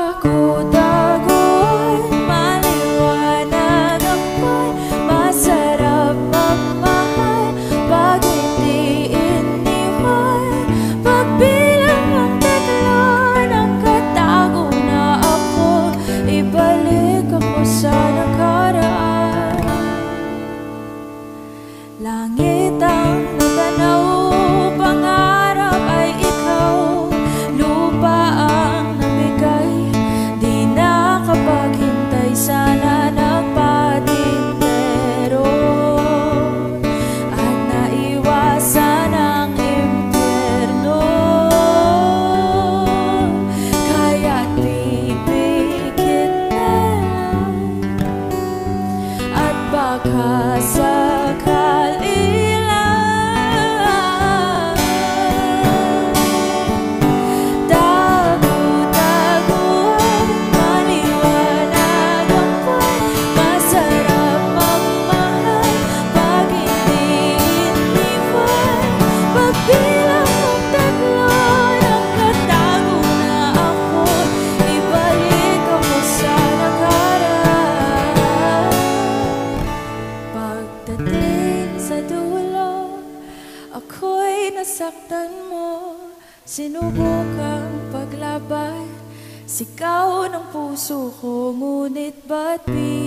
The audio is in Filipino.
Langit ang natanaw, pangarap ay ikaw. Lupa ang namigay, di nakapaghintay. Sana nagpatintero at naiwasan ang impyerno. Kaya't pipikit na at baka sakali lang tago-taguan, maliwanag ang buwan. Masarap magmahal pag hindi iniwan. Pagbilang ng tatlo, nakatago na ako. Ibalik ako sa nakaraan. Pagdating sa dulo, ako'y nasaktan mo. Sinubukang paglaban, sigaw ng puso ko, ngunit ba't